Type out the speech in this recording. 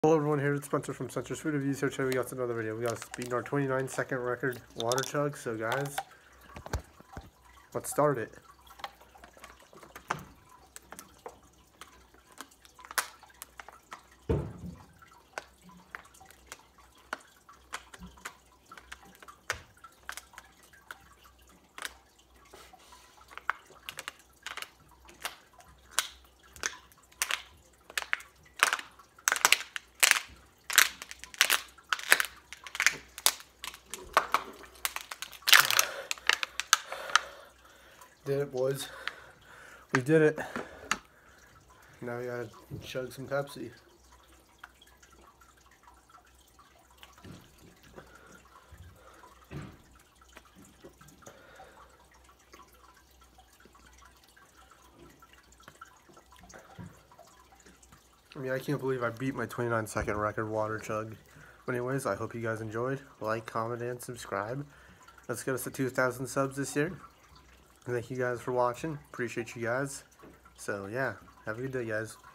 Hello everyone, here it's Spencer from Spencer's Food Reviews. Here today we got another video. We got beating our 29-second record water chug. So guys, let's start it. Did it, boys. We did it. Now we gotta chug some Pepsi. I mean, I can't believe I beat my 29-second record water chug. But anyways, I hope you guys enjoyed. Like, comment, and subscribe. Let's get us to 2,000 subs this year. Thank you guys for watching. Appreciate you guys. So yeah, have a good day, guys.